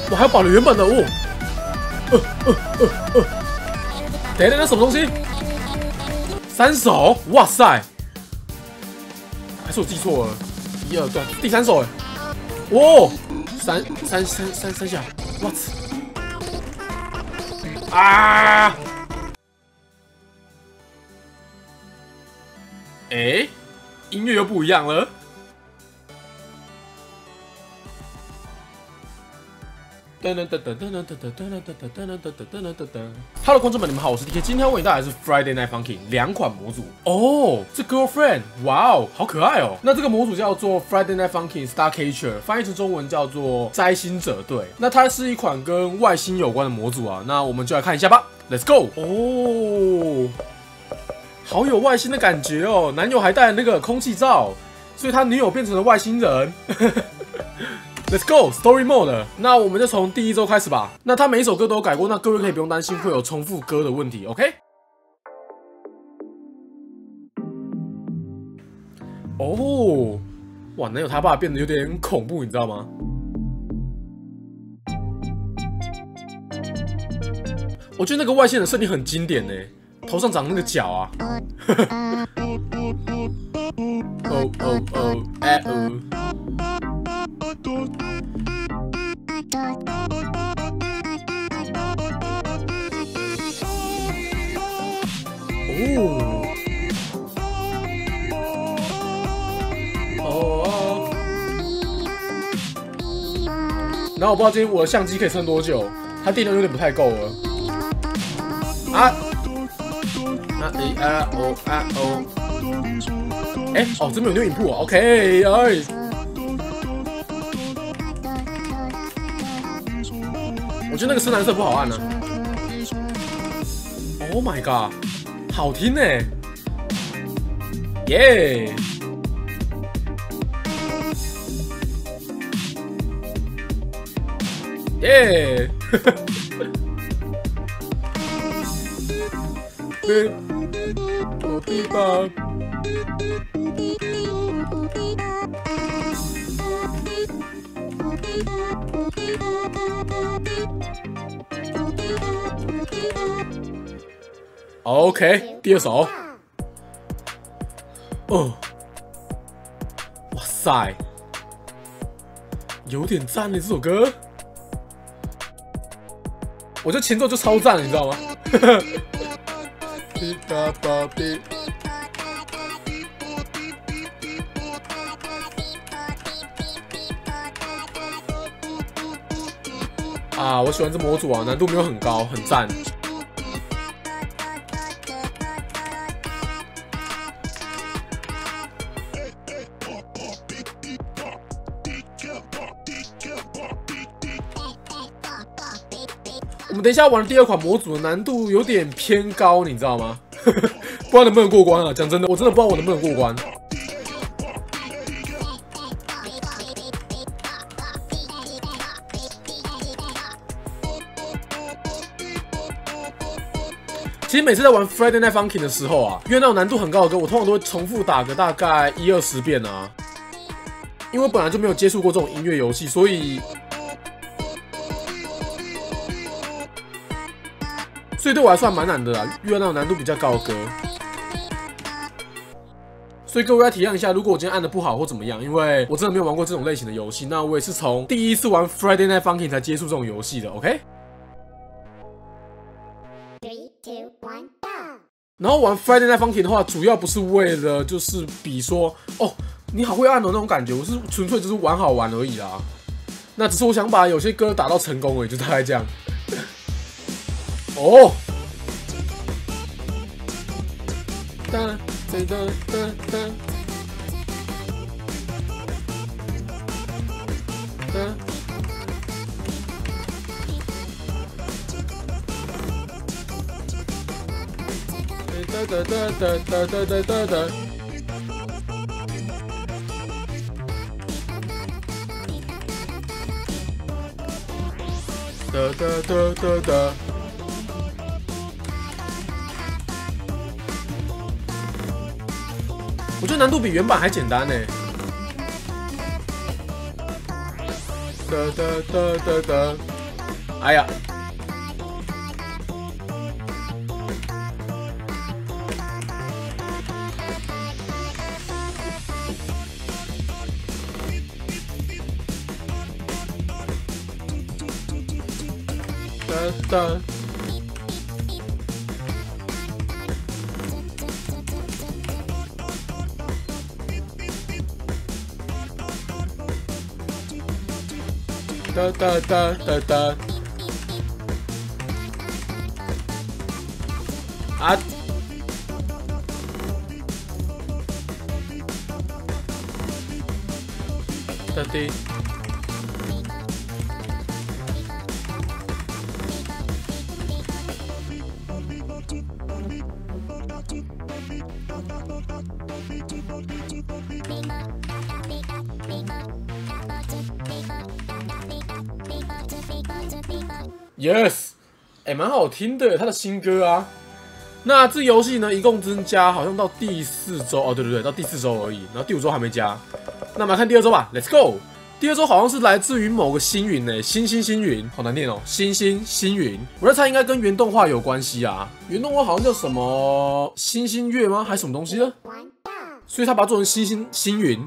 我还要保留原本的哦。等一下，那什么东西？3手？哇塞！还是我记错了？1、2，对，第3手哎。哦，3下，我操！啊！哎，音乐又不一样了。Hello， 观众们，你们好，我是 DK， 今天为你带来的是 Friday Night Funkin' 2款模组哦。这 Girlfriend， 哇哦，好可爱哦。那这个模组叫做 Friday Night Funkin' Starcatcher， 翻译成中文叫做摘星者队。那它是一款跟外星有关的模组啊。那我们就来看一下吧 ，Let's go。哦，好有外星的感觉哦。男友还戴了那个空气罩，所以他女友变成了外星人。Let's go Story Mode。那我们就从第1周开始吧。那他每一首歌都有改过，那各位可以不用担心会有重复歌的问题 ，OK？ 哦，哇，男友他爸变得有点恐怖，你知道吗？我觉得那个外星人设定很经典呢，头上长那个角啊。哦哦哦，哎哦。哦，然后我不知道今天我的相机可以撑多久，它电量有点不太够了。啊！哦！哎，哦，这边有new input 啊 ，OK， 哎。我觉得那个深蓝色不好按呢。Oh my god， 好听呢！耶！耶！OK， 第2首。哦，哇塞，有点赞呢这首歌。我觉得前奏就超赞了，你知道吗？啊，我喜欢这模组啊，难度没有很高，很赞。我们等一下玩的第2款模组的难度有点偏高，你知道吗？不知道能不能过关啊？讲真的，我真的不知道我能不能过关。其实每次在玩 Friday Night Funkin' 的时候啊，因为那种难度很高的歌，我通常都会重复打个大概1、20遍啊。因为我本来就没有接触过这种音乐游戏，所以对我来说还蛮难的啦，遇到那种难度比较高的歌。所以各位要体谅一下，如果我今天按的不好或怎么样，因为我真的没有玩过这种类型的游戏，那我也是从第1次玩 Friday Night Funkin' 才接触这种游戏的 ，OK？ 3、2、1， 然后玩 Friday Night Funkin' 的话，主要不是为了就是比说哦你好会按的那种感觉，我是纯粹就是玩好玩而已啦。那只是我想把有些歌打到成功而已，就大概这样。哦。我觉得难度比原版还简单呢。 哎呀！哒。哒。啊！哒滴。Yes， 哎，蛮好听的，他的新歌啊。那这游戏呢，一共增加好像到第4周哦，对，到第4周而已，然后第5周还没加。那我们来看第2周吧 ，Let's go。第2周好像是来自于某个星云呢，星云，好难念哦，星云。我在猜应该跟原动画有关系啊，原动画好像叫什么星月吗？还是什么东西呢？所以他把它做成星云。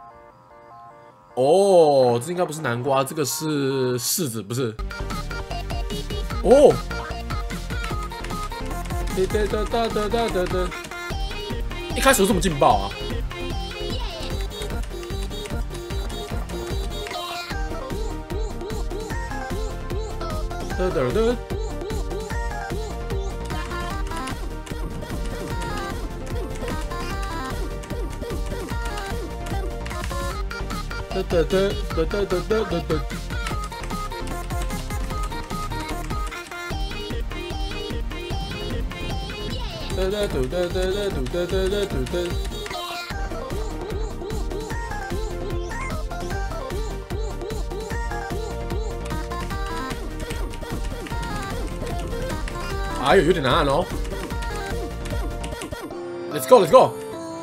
哦，这应该不是南瓜，这个是柿子，不是？哦。一开始就这么劲爆啊！哎呦，有点难哦。Let's go。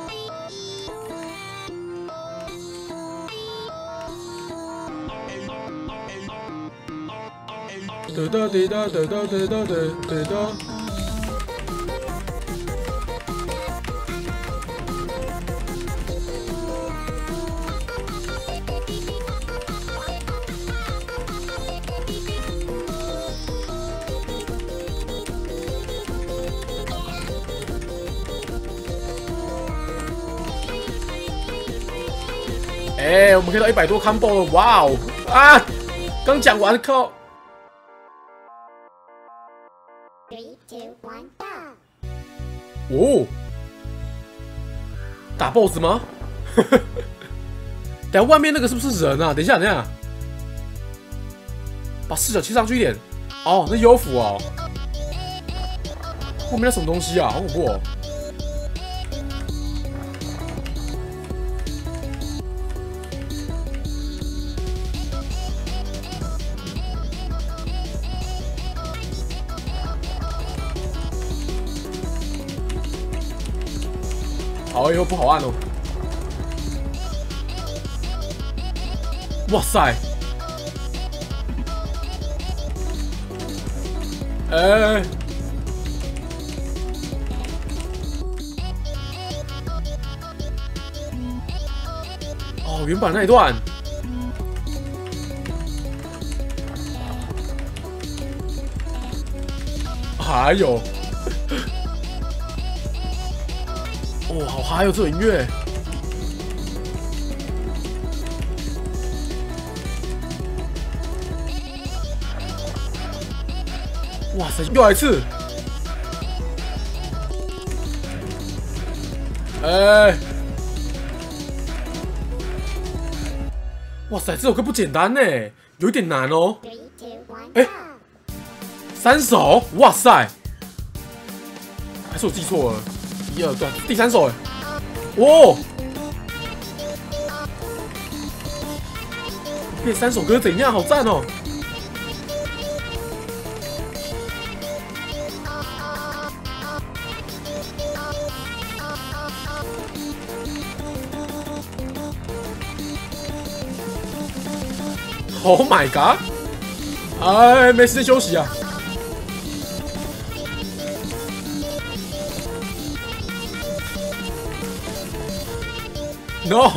哎，我们可以到100多 combo 了，哇哦！啊，刚讲完，靠！ 3, 2, 1, go！ 哦，打 BOSS 吗？等下外面那个是不是人啊？等一下，把视角切上去一点。哦，那幽浮哦。后面那什么东西啊？好恐怖哦！好，以后不好按哦。哇塞！哎。 哦，原版那一段，还有，哦，好嗨哦，这首音乐，哇塞，又来一次，哎。 哇塞，这首歌不简单呢，有一点难哦。哎，3首，哇塞，还是我记错了，1、2，对，第3首哎，哦，这3首歌怎样？好赞哦！Oh my god！ 哎，没时间休息啊。No。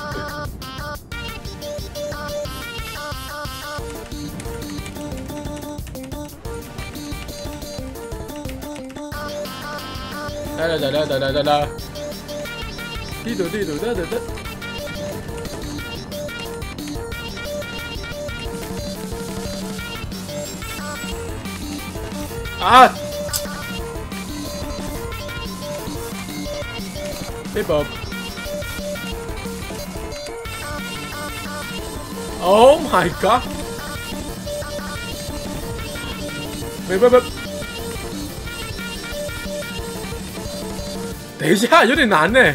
来，滴嘟滴嘟哒哒哒。啊！被爆 ！Oh my god！ 没，等一下，有点难呢。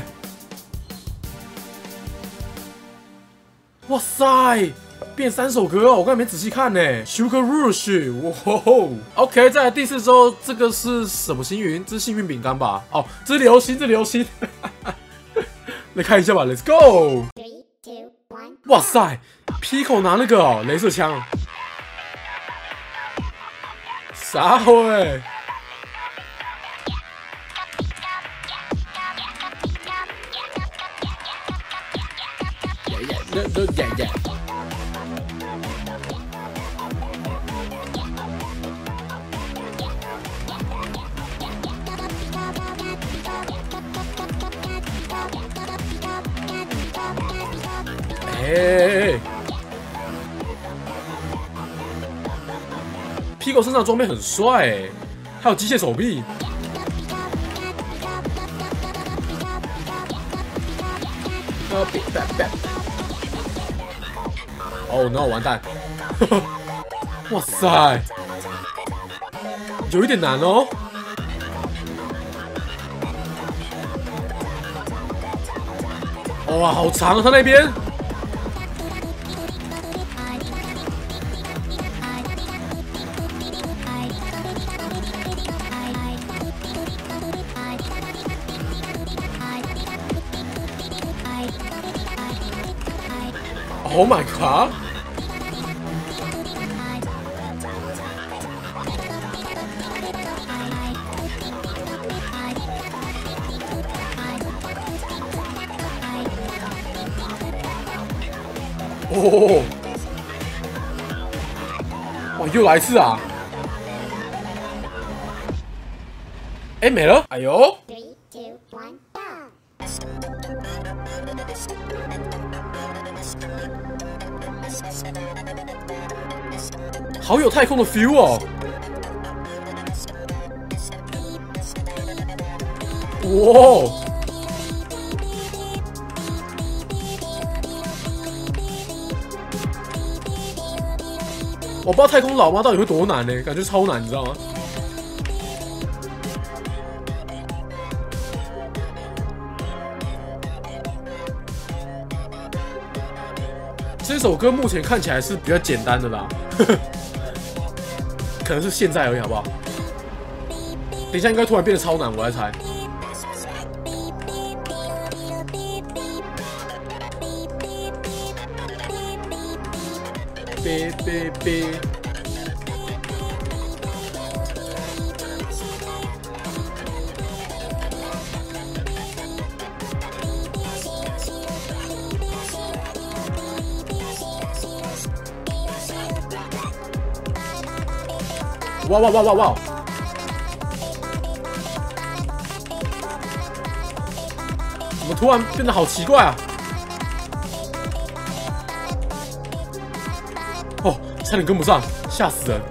哇塞！变3首歌哦，我刚才没仔细看呢。Sugar Rush， 哇吼 ！OK， 再来第4周，这个是什么星云？这是幸运饼干吧？哦，这是流星，这流星。来看一下吧 ，Let's go！ 3, 2, 1. 哇塞 ，Pico 拿那个哦，雷射枪。啥喂？耶！哎 ，Pico 身上装备很帅哎，还有机械手臂。哦 no， 完蛋！哇塞，有一点难哦。哇，好长啊，他那边。Oh my god！ 哦，哇，又来一次啊！哎，没了！哎呦！ 3, 2, 1, go! 好有太空的 feel 哦！哇！我不知道太空老妈到底会多难呢，感觉超难，你知道吗？这首歌目前看起来是比较简单的啦，可能是现在而已，好不好？等一下应该突然变得超难，我来猜。哔。哇！怎么突然变得好奇怪啊？哦，差点跟不上，吓死人！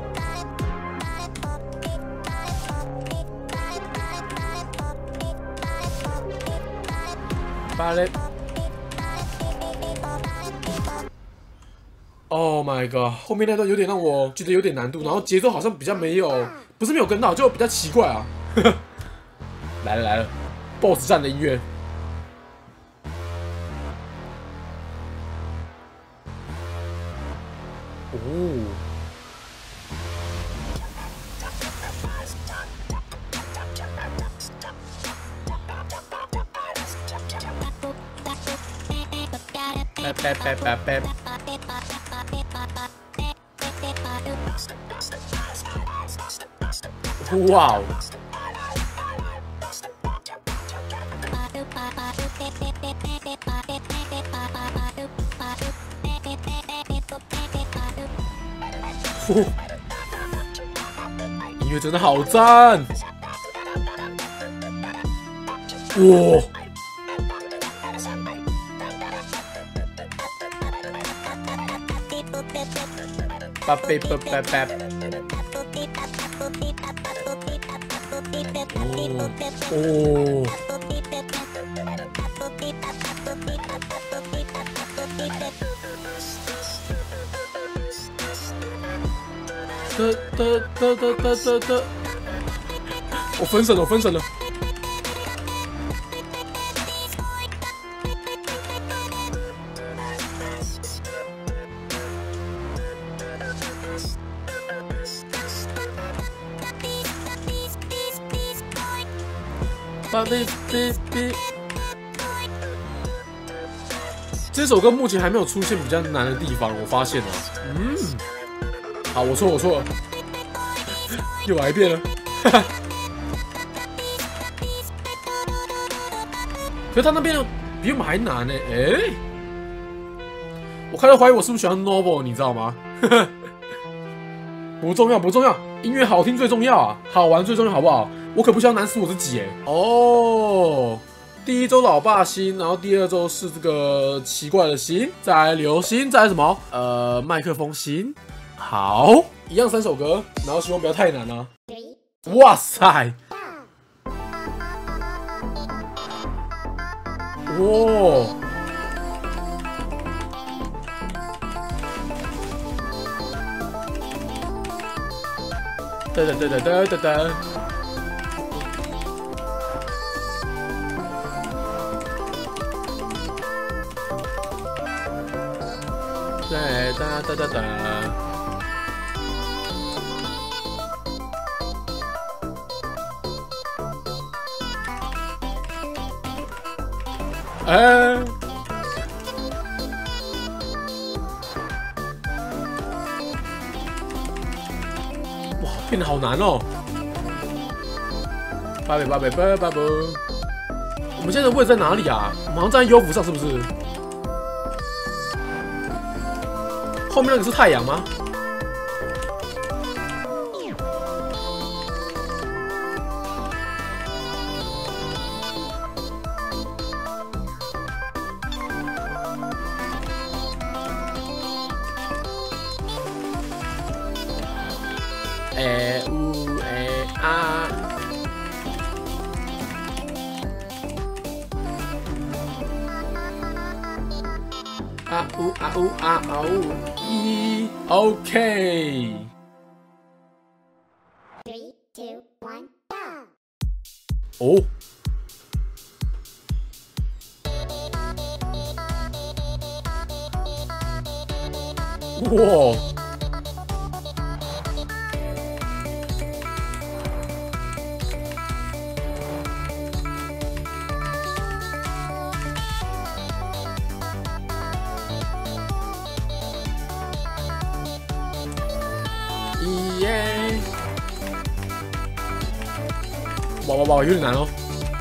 芭蕾 ，Oh my god！ 后面那段有点让我觉得有点难度，然后节奏好像比较没有，不是没有跟到，就比较奇怪啊。来了 ，BOSS 战的音乐。哦。拜。 哇哦！音乐真的好赞！哇！巴贝巴巴巴！哦！得！我分神了，我分神了。这首歌目前还没有出现比较难的地方，我发现了。好，我错了，又来一遍了。可是他那边比我们还难呢，我开始怀疑我是不是喜欢 Noble， 你知道吗？不重要，音乐好听最重要啊，好玩最重要，好不好？我可不想难死我自己哦。第一周老爸星，然后第二周是这个奇怪的星，再来流星，再来什么？麦克风星。好，一样3首歌，然后希望不要太难啊。哇塞！哇！噔！哒！哇，变得好难哦！巴贝！我们现在的位置在哪里啊？我们好像站在优抚上，是不是？后面那个是太阳吗？OK。 3, 2, 1, go！ 哦。哇！耶！哇，有点难哦。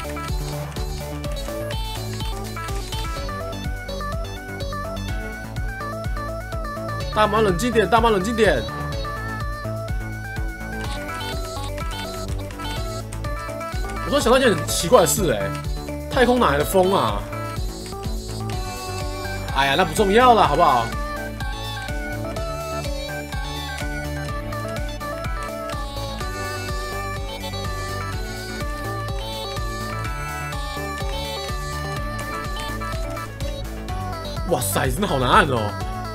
大妈冷静点，大妈冷静点。我突然想到一件很奇怪的事，太空哪来的风啊？哎呀，那不重要了，好不好？哇塞，真的好难按哦！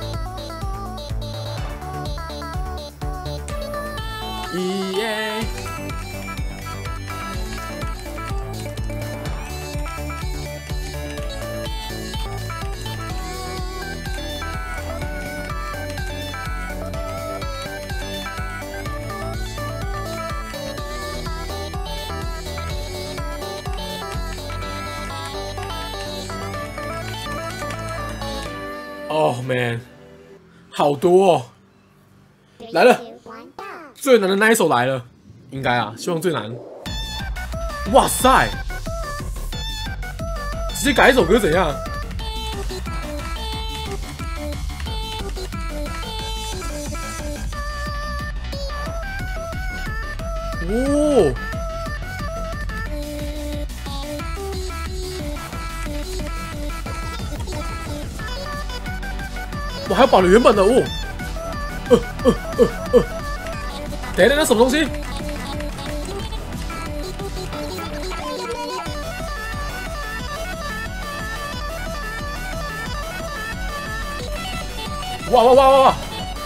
耶！Oh man， 好多哦！来了，最难的那一首来了， 应该啊，希望最难。哇塞！直接改一首歌怎样？哦！我还要保留原本的哦。等一下，那什么东西？哇哇哇哇哇！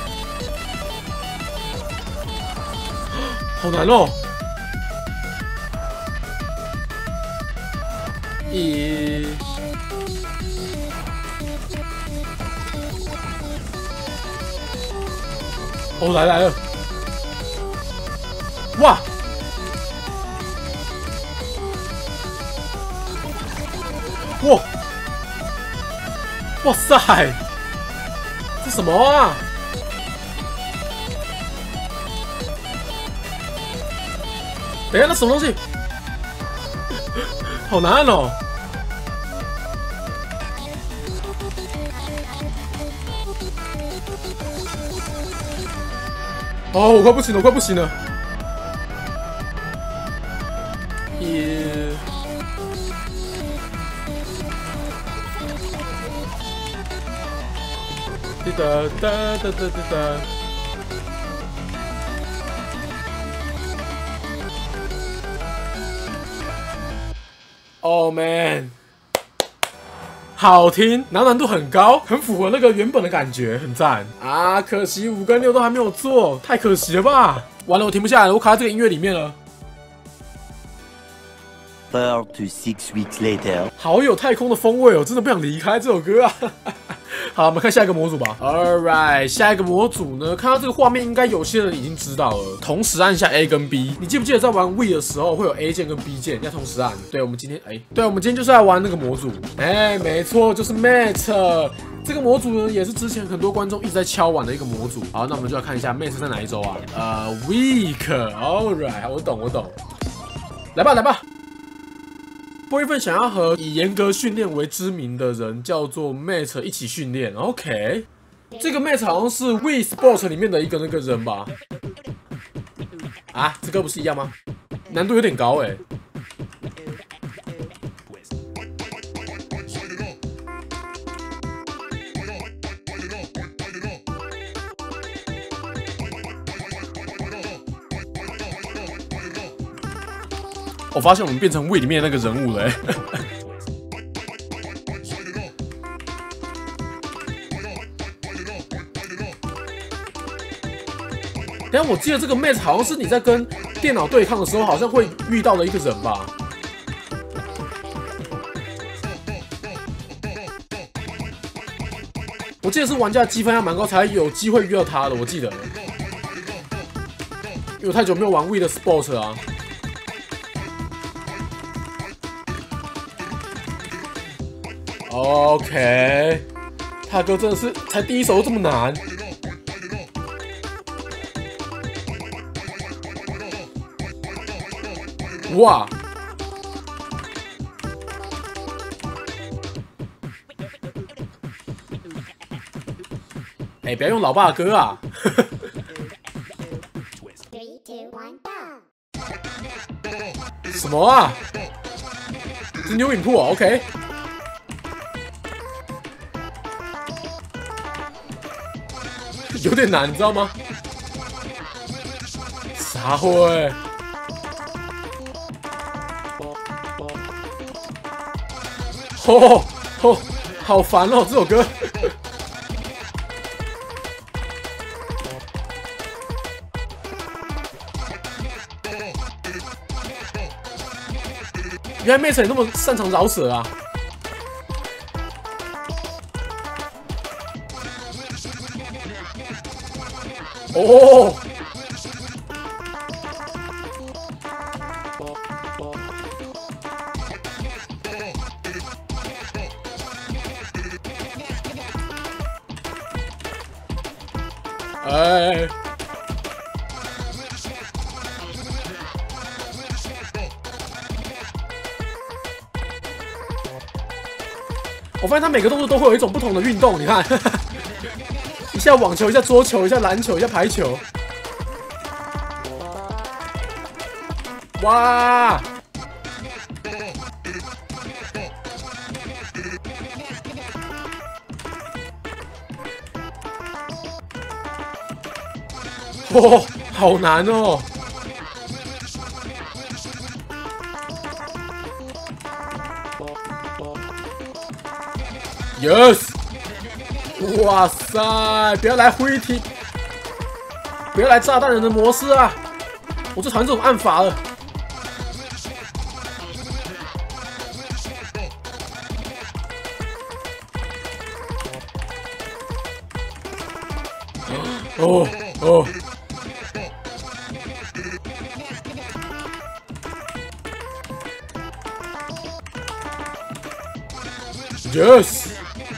好难哦！哦，来了！哇！哇！哇塞！这什么啊？等一下，那什么东西？好难哦！哦，我快不行了，我快不行了！滴答哒哒哒哒哒。Oh man， 好听，然后难度很高，很符合那个原本的感觉，很赞啊！可惜5跟6都还没有做，太可惜了吧！完了，我停不下来了，我卡在这个音乐里面了。 4 to 6 weeks later， 好有太空的风味哦，真的不想离开这首歌啊！好，我们看下一个模组吧。Alright， 下一个模组呢，看到这个画面，应该有些人已经知道了。同时按下 A 跟 B， 你记不记得在玩 Wii 的时候会有 A 键跟 B 键，要同时按？对，我们今天对，我们今天就是来玩那个模组。没错，就是 Mate。这个模组呢，也是之前很多观众一直在敲碗的一个模组。好，那我们就要看一下 Mate 在哪一周啊？Week。Alright， 我懂。来吧。波一份想要和以严格训练为知名的人叫做 Mate 一起训练 ，OK。这个 Mate 好像是 Wii Sports 里面的一个那个人吧？啊，这个不是一样吗？难度有点高哎。我发现我们变成 Wii 里面的那个人物了等下我记得这个 Mate 好像是你在跟电脑对抗的时候，好像会遇到的一个人吧？我记得是玩家积分要蛮高才有机会遇到他的，我记得，因为我太久没有玩 Wii 的 Sport 啊。OK， 大哥真的是才第一手就这么难。哇！不要用老爸的歌啊！ 3, 2, 1, go! 什么啊？是牛影铺啊 ？OK。有点难，你知道吗？啥会？好烦哦，这首歌。原来 Mate 也那么擅长饶舌啊！哦， 我发现他每个动作都会有一种不同的运动，你看，一下网球，一下桌球，一下篮球，一下排球。哇！哦，好难哦！ Yes！ 哇塞！不要来灰体，不要来炸弹人的模式啊！我最讨厌这种按法了。哦哦！ Yes！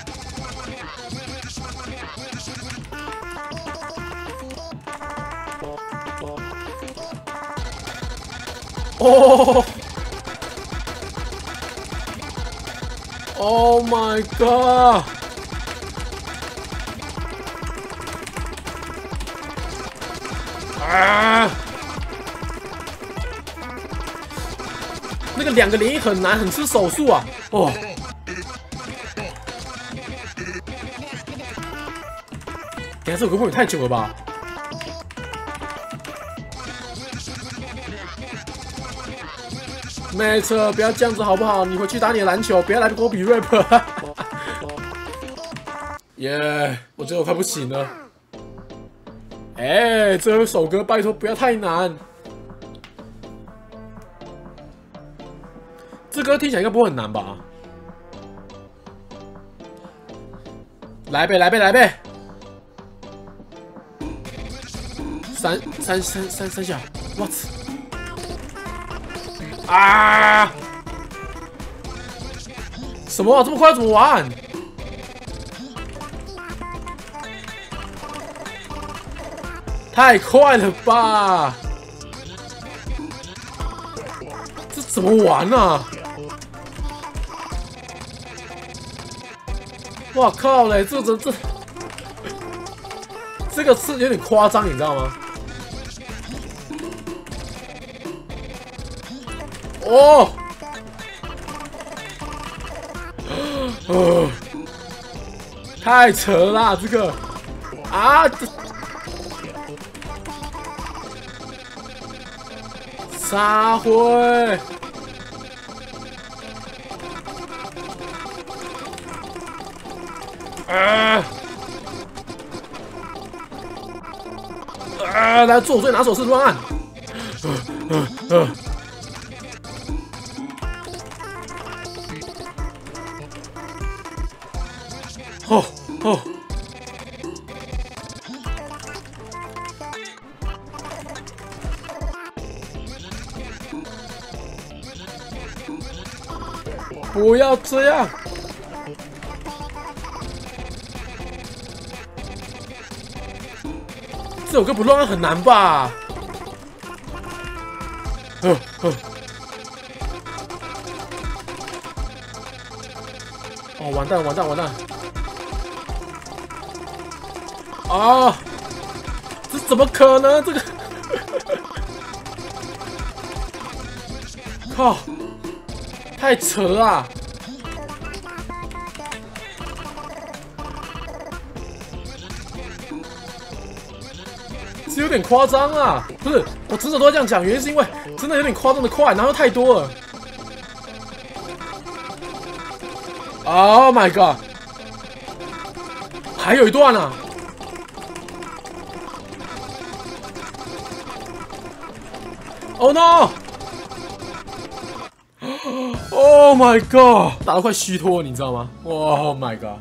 哦 ！Oh my god！ 啊！那个2个连翼很难，很吃手速啊！哦。 等下这首歌会不会太久了吧？没错，不要这样子好不好？你回去打你的篮球，不要来跟我比 rap。耶，我觉得我快不行了。哎，这首歌拜托不要太难。这歌听起来应该不会很难吧？来呗，来呗，来呗！ 三下，我操！啊！什么啊？这么快怎么玩？太快了吧！这怎么玩啊？哇靠嘞！这个是有点夸张，你知道吗？ 哦，太扯了这个啊！撒灰！来做最拿手式乱按。哦哦！不要这样！这首歌不乱按很难吧？哦，完蛋完蛋完蛋！ 啊！这怎么可能？这个，靠！太扯了！是有点夸张啊！不是，我整首都要这样讲，原因是因为真的有点夸张的快，然后太多了。Oh my god！ 还有一段啊！ Oh no! Oh my god！ 打到快虚脱，你知道吗 ？Oh my god！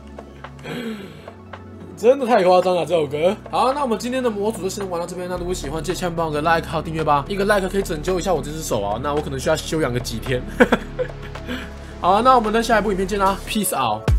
真的太夸张了这首歌。好，那我们今天的模组就先玩到这边。那如果喜欢，记得帮我个 like 和订阅吧。一个 like 可以拯救一下我这只手啊，那我可能需要休养个几天。好，那我们的下一部影片见啦 ，Peace out。